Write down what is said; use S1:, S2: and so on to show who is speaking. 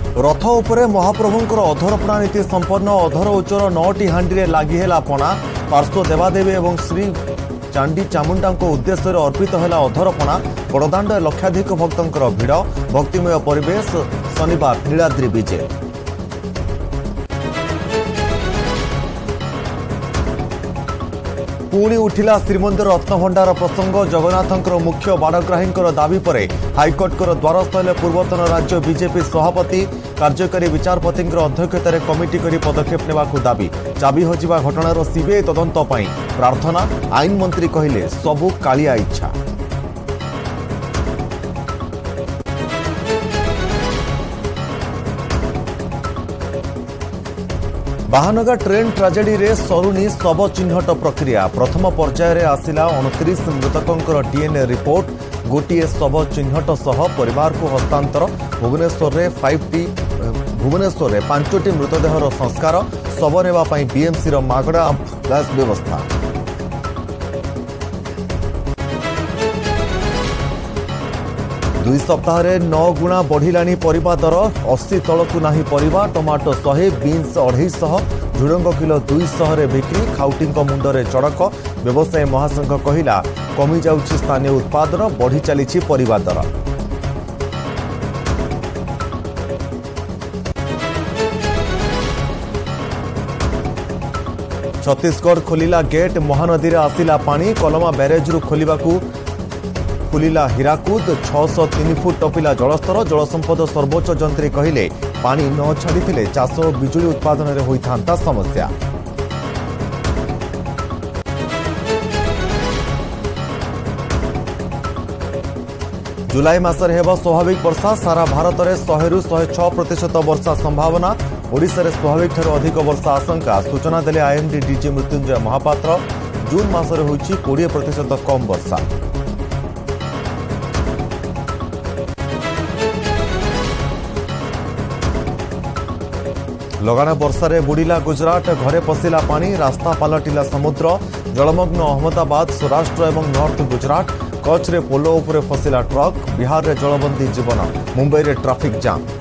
S1: रथ उपरे महाप्रभुंकर अधरपणा नीति संपन्न अधर उच्चर 9टी हांडी लगी है पणा पार्श्व देवादेवी और श्री चांडी चामुंडा उद्देश्य अर्पित है अधरपणा बड़दाण्ड लक्षाधिक भक्तों भिड़ भक्तिमय परिवेश शनिवार नीलाद्रि विजे पुणी उठिला श्रीमंदिर रत्नभंडार प्रसंग जगन्नाथंकर मुख्य बाड़ग्राहींकर दाबी पर हाइकोर्टर द्वारस्थ हेले पूर्वतन राज्य बीजेपी सभापति कार्यकारी विचारपति अध्यक्षतार कमिटी कर पदक्षेप नेबाकू दाबी चाबी हजिबा घटनार सीबीआई तदंत पई प्रार्थना आईन मंत्री कहिले सबु कालिया इच्छा। बाहानगा ट्रेन ट्राजेडी रे सरुनी शव चिन्हट प्रक्रिया प्रथम पर्यायर रे आसिला 29 मृतकों डीएनए रिपोर्ट गोटे शव चिन्हट सह परिवार को हस्तांतर भुवनेश्वर रे 5टी मृतदेहर संस्कार शव नेबा पई बीएमसी रो मागड़ा एम्बुलेंस व्यवस्था। दुई सप्ताह 9 गुणा बढ़िलानी परिबा दर 80 तलकू नाही परिबा टमाटो 100 बीन्स 250 झुड़ंग किलो 200 रे बिक्री खाउटिंग मुंडरे चड़क व्यवसायी महासंघ कहिला कमी जाउछि स्थानीय उत्पादन बढ़ी चलीछि परिबा दर। छत्तीसगढ़ खोलिला गेट महानदी आसिला पानी कलमा ब्यारेज रु खुलिला हीराकुद 603 फुट टपिला जलस्तर जलसंपद सर्वोच्च जंत्री कहिले पानी न छाड़ी चाष और बिजुली उत्पादन में होता समस्या। जुलाई मासरे हेब स्वाभाविक वर्षा सारा भारत में 100 ରୁ 106% वर्षा संभावना ओडिशा रे स्वाभाविक ठाରୁ अधिक वर्षा आशंका सूचना देले आईएमडी डीजी मृत्युंजय महापात्र जून मासरे होईछि 20% कम वर्षा। लगाण वर्षारे बुड़िला गुजरात घरे पशिला पानी रास्ता पलटिला समुद्र जलमग्न अहमदाबाद सौराष्ट्र और नॉर्थ गुजरात कच्छ रे पोलो उपरे फसिला ट्रक बिहार रे जलबंदी जीवन मुंबई रे ट्रैफिक जाम।